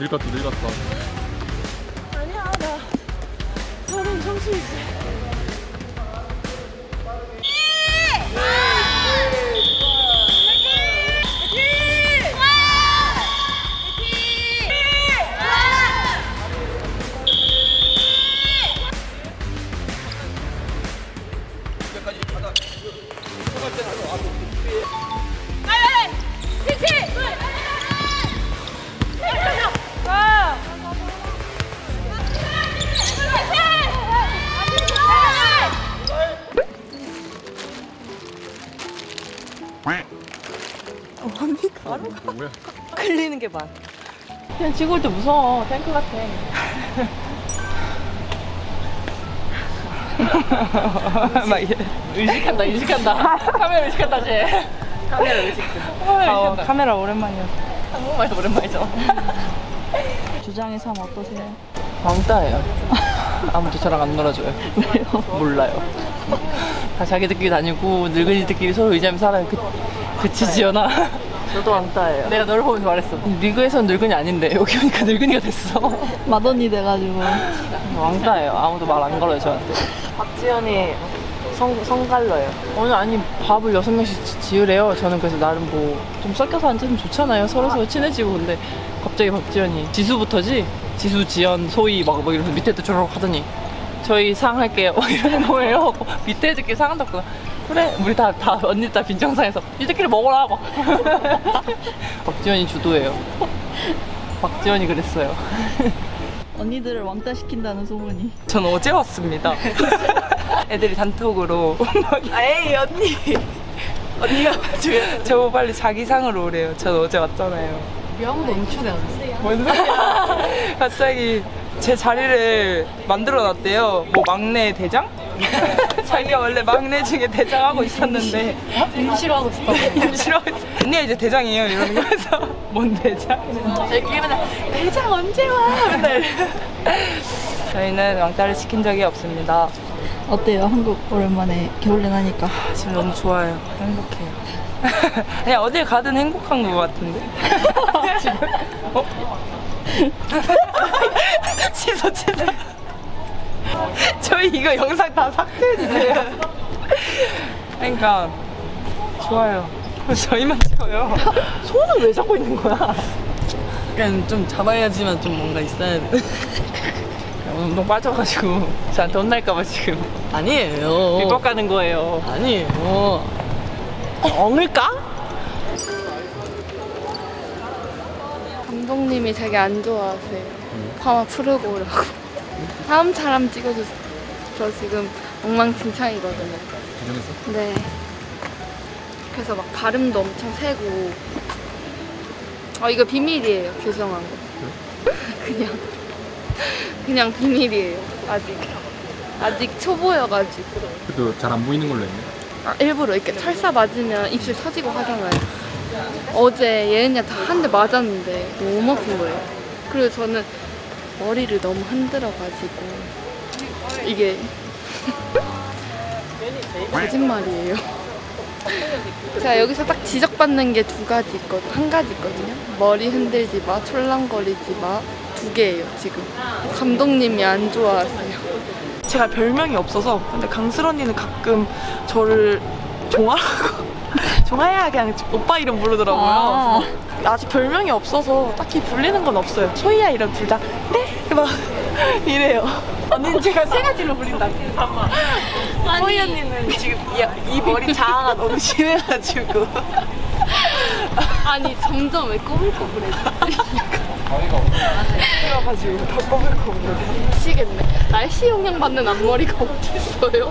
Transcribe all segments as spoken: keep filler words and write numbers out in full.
늙었어 늙었어. 아니야 나 저는 청춘이지. 언니가 바로 가. 뭐야? 끌리는 게 많아. 그냥 지고 올 때 무서워. 탱크 같아. 막 의식한다 의식한다. 카메라 의식한다 쟤. 카메라 의식. 어, 카메라 오랜만이야. 한국말도 오랜만이죠. 주장의 삶 어떠세요? 왕따예요. 아무도 저랑 안 놀아줘요. 왜요? 몰라요. 다 자기들끼리 다니고 늙은이들끼리 서로 의지하면서 살아요. 그, 그치 지연아? 저도 왕따예요. 내가 너를 보면서 말했어. 리그에서는 늙은이 아닌데 여기 오니까 늙은이가 됐어. 맏언니 돼가지고. 왕따예요. 아무도 말 안 걸어요 저한테. 박지연이 성, 성갈러요. 오늘 아니 밥을 여섯 명씩 지, 지으래요. 저는 그래서 나름 뭐 좀 섞여서 앉으면 좋잖아요. 서로 서로 친해지고. 근데 갑자기 박지연이 지수부터지? 지수, 지연, 소희 막, 막 이러면서 밑에 또 조르륵 하더니 저희 상 할게요 이러는 거예요. 밑에 애들끼리 상 한다고. 그래 우리 다, 다 언니 다 빈정상에서 니들끼리 먹어라 막. 박지연이 주도예요. 박지연이 그랬어요. 언니들을 왕따 시킨다는 소문이. 전 어제 왔습니다. 애들이 단톡으로 에이 언니 언니가 와주면 저 빨리 자기 상으로 오래요. 전 어제 왔잖아요. 왜 아무도 언니 초대 안 했어? 뭔 소리야. 갑자기 제 자리를 만들어 놨대요. 뭐 막내 대장? 자기가 원래 막내 중에 대장하고 있었는데 임시로 하고 있었다고. 임시로 하고 있어. 언니가 이제 대장이에요 이러는 거에서 뭔 대장? 저희끼리 맨날 대장 언제 와? 맨날 저희는 왕따를 시킨 적이 없습니다. 어때요? 한국 오랜만에 겨울에 나니까. 지금 너무 좋아요. 행복해요. 그냥 어딜 가든 행복한 것 같은데. 지금? 어? 취소 취소. 저희 이거 영상 다 삭제해주세요. 그러니까 좋아요. 저희만 찍어요. 손을 왜 잡고 있는 거야? 약간 좀 잡아야지만 좀 뭔가 있어야 돼. 운동 빠져가지고 저한테 혼날까봐 지금. 아니에요. 비법 가는 거예요. 아니에요. 엉을까? 감독님이 되게 안 좋아하세요. 파마 풀고 오라고. 다음 사람 찍어주세요. 저 지금 엉망진창이거든요. 긴장했어? 네. 그래서 막 발음도 엄청 세고. 아 이거 비밀이에요. 죄송한 거. 그냥 그냥 비밀이에요. 아직 아직 초보여가지고. 그래도 잘 안 보이는 걸로 했네. 아, 일부러 이렇게 철사 맞으면 입술 터지고 하잖아요. 어제 예은이한테 한 대 맞았는데 너무 아픈 거예요. 그리고 저는 머리를 너무 흔들어가지고 이게 거짓말이에요. 제가 여기서 딱 지적받는 게 두 가지 있거든, 한 가지 있거든요. 머리 흔들지 마, 촐랑거리지 마. 두 개예요 지금. 감독님이 안 좋아하세요. 제가 별명이 없어서. 근데 강슬 언니는 가끔 저를 종아라고 종아야 그냥 오빠 이름 부르더라고요. 아. 아직 별명이 없어서 딱히 불리는 건 없어요. 소희야 이름 둘 다 네? 막 이래요. 언니는 제가 세 가지로 불린다고. 소희 언니는 지금 이, 이 머리 자아가 너무 심해가지고. 아니 점점 왜 꼬불꼬불해지지? 그래가지고 더 꼬불꼬불해. 미치겠네. 날씨 영향 받는 앞머리가 어딨어요?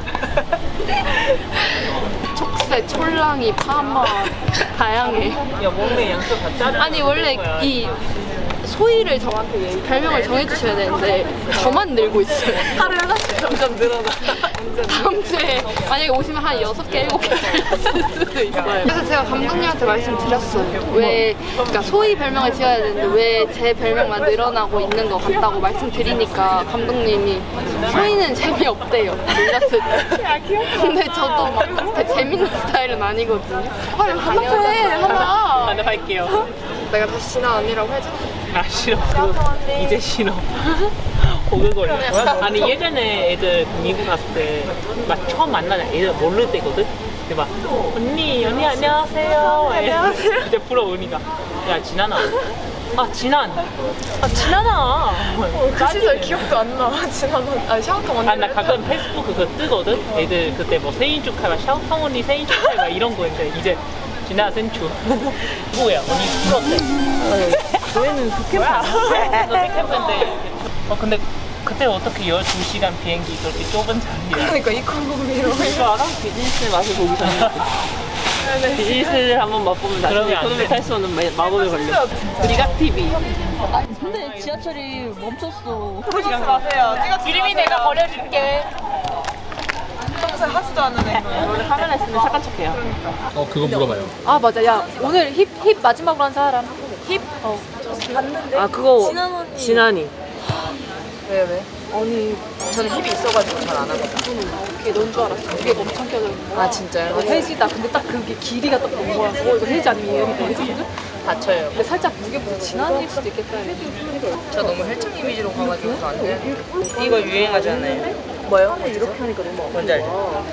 촉새, 촐랑이, 파마 다양해. 야 몸매 양쪽 다 짜증. 아니 원래 이 소희를 저한테 별명을 정해주셔야 되는데 저만 늘고 있어요. 하루에 하나씩 점점 늘어나. 다음 주에 만약에 오시면 한 여섯 개, 일곱 개 될 수도 있어요. 그래서 제가 감독님한테 말씀드렸어요. 왜, 그러니까 소희 별명을 지어야 되는데 왜 제 별명만 늘어나고 있는 것 같다고 말씀드리니까 감독님이 소희는 재미없대요. 놀랐을 때. 근데 저도 막 그렇게 재밌는 스타일은 아니거든요. 헐, 하나 해, 하나. 하나 할게요. 내가 다시 진아 언니라고 해줘? 아 싫어. 그거 이제 싫어. 오글거려. 아니 예전에 애들 미국 갔을 때 막 처음 만나는 애들 모를 때거든. 근데 막 언니 언니 안녕하세요. 안녕하세요. 이제 불어오니까 야 진아나. 아 진안. 아 진아나. 그 시절 기억도 안 나. 진아 아니 샤오통 언니. 아 나 가끔 페이스북 그거 뜨거든. 애들 그때 뭐 생일 축하해, 막 샤오통 언니 생일 축하해 막 이런 거인데 이제 진아 생축. 뭐야 언니 풀었대. 너희는 그 캠프 안 그래서 캠프인데. 어 근데 그때 어떻게 열두 시간 비행기 그렇게 좁은 자리야? 그러니까 이콘공이로. 이거 알아? 비즈니스의 맛을 보기 전에. 비즈니스를 한번 맛보면 나중에 그러면 안 이코노미 돼. 탈 수 없는 마- 마법에 걸려. 우리가 티비. 근데 지하철이 멈췄어. 시간 가세요. 이름이 내가 버려줄게. 평소에 하지도 않는 애. 원래 카메라 있으면 착한 척해요. 어 그거 물어봐요. 아 맞아. 야 오늘 힙 힙 마지막으로 한 사람. 힙? 어. 아 그거 진한 언니. 진한이. 왜 왜? 아니 저는 힙이 있어가지고 잘 안 하거든. 그게 넌 줄 알았어. 그게 엄청 껴져 있는 거야. 아 진짜요? 해지다. 근데 딱 그게 길이가 딱 너무 거라서 어 이거 해지 아니면 예은이가 해지거든? 다쳐요. 근데 살짝 무게보다 진한일 수도 있겠다. 저 너무 헬창 이미지로 가가지고 안 돼. 이거 유행하지 않아요? 뭐요? 이렇게 하니까 너무 뭔지 알죠?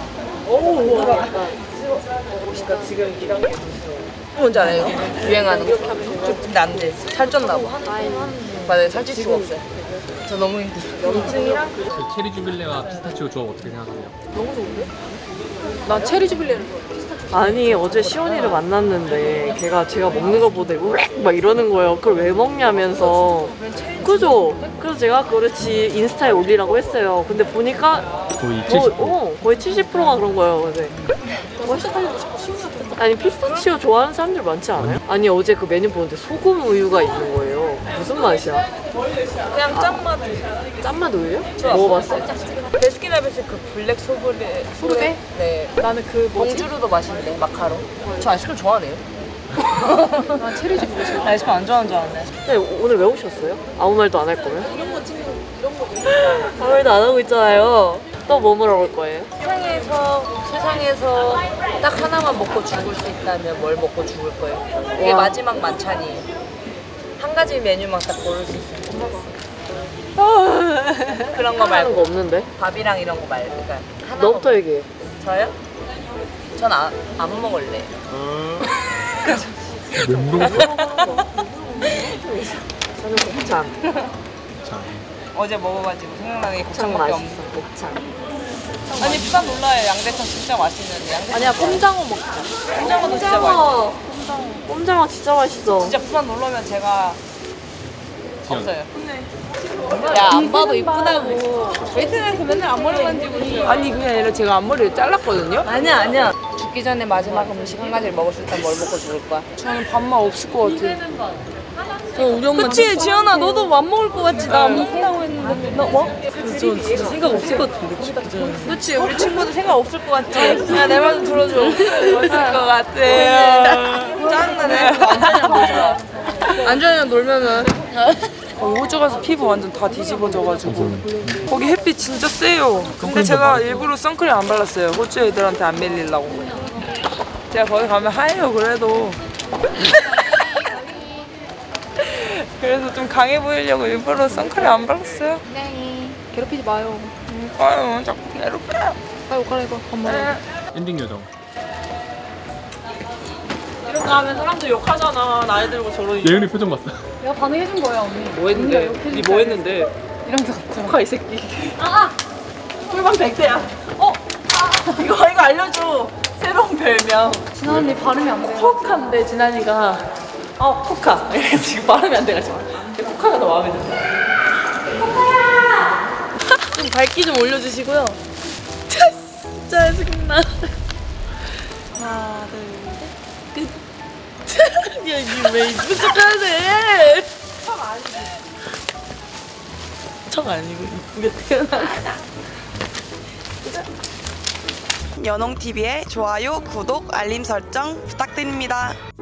멋있다. 지금 이 단계. 뭔지 알아요? 유행하는 거. 근데 안 돼. 살쪘나 봐. 맞아요. 살찔 수가 없어요. 저 너무 힘들어요. 염증이랑 그 체리 주빌레와 피스타치오 조합 어떻게 생각하세요? 너무 좋은데? 난 체리 주빌레를 아니 어제 시온이를 만났는데 걔가 제가 먹는 거 보고 우렉 막 이러는 거예요. 그걸 왜 먹냐면서. 그죠? 그래서 제가 그렇지 인스타에 올리라고 했어요. 근데 보니까 거의 뭐, 칠십 퍼센트. 어, 거의 칠십 퍼센트가 그런 거예요. 근데 아니 피스타치오 좋아하는 사람들 많지 않아요? 아니 어제 그 메뉴 보는데 소금 우유가 있는 거예요. 무슨 맛이야? 그냥 짠맛. 짠맛 우유요? 먹어봤어요? 베스킨라빈스 그 블랙 소브레. 소르베? 네. 나는 그 뭐지? 봉주르도 맛있는데 마카롱. 저 아이스크림 좋아하네요. 난 체리 주빌레 좋아. 아이스크림 안 좋아하는 줄 알았네. 네, 오늘 왜 오셨어요? 아무 말도 안 할 거면? 아무 말도 안 하고 있잖아요. 또 뭐 물어볼 거예요? 세상에서 세상에서 딱 하나만 먹고 죽을 수 있다면 뭘 먹고 죽을 거예요? 이게 와. 마지막 만찬이에요. 한 가지 메뉴만 딱 고를 수 있어요. 그런 거 하는 말고 거 없는데? 밥이랑 이런 거 말고. 그러니까 하나 너부터 먹- 얘기해. 저요? 전 안 안 먹을래. 왜 물어봤어? 저는 곱창. 자, 어제 먹어가지고 생각나는 게 곱창 곱창밖에 맛있어. 없는. 곱창. 아니 부산 놀라요. 양대창 진짜 맛있는데. 양대창 아니야 꼼장어 먹자. 꼼장어도 진짜 맛있어. 꼼장어 진짜 맛있어. 진짜 부산 놀러면 제가 지연. 없어요. 야 안 봐도 이쁘다고. 웨이트에서 맨날 앞머리 만지고 있어. 아니 그게 아니라 제가 앞머리를 잘랐거든요. 아니야 아니야. 죽기 전에 마지막 음식 한 가지를 먹을 수 있다면 뭘 먹고 죽을 거야? 저는 밥만 없을 것 같아. 어, 우리 엄마 그치 지연아 너도 안 먹을 것 같지? 나 안 먹는다고 했는데 너 뭐? 저 진짜 생각 없을 것 같은데 죽기 전에. 그치 우리 친구들 생각 없을 것 같지? 야 내 말 좀 들어줘. 없을 것 같아. 짜증나네. 안전이랑 놀자. 안전이랑 놀면은 호주 가서 피부 완전 다 뒤집어져가지고 좀 거기 햇빛 진짜 세요. 근데 선크림 제가 바르고. 일부러 선크림 안 발랐어요. 호주 애들한테 안 밀리려고. 제가 거기 가면 하얘요 그래도. 그래서 좀 강해 보이려고 일부러 선크림 안 발랐어요. 네. 괴롭히지 마요. 아유 자꾸 괴롭혀. 빨리 옷 갈아입어. 밥 먹어. 엔딩 요정. 이렇게 하면 사람들 욕하잖아. 나이 들고 저런. 예은이 표정 봤어. 내가 반응해준 거야 언니. 뭐 했는데? 니 뭐 했는데? 이런 거 같아. 코카 이 새끼. 아! 꿀밤 백대야. 어? 이거 이거 알려줘. 새로운 별명. 진아 언니 발음이 안 돼. 코카인데 진환이가 어 코카. 지금 발음이 안 돼가지고. 근데 코카가 더 마음에 든다. 좀 밝기 좀 올려주시고요. 진짜 짜증나. 하나 둘 셋. 끝. 야 이게 왜 이쁜 척해야 돼? 척 아니고 이쁘게 태어나. 연홍티비의 좋아요, 구독, 알림 설정 부탁드립니다.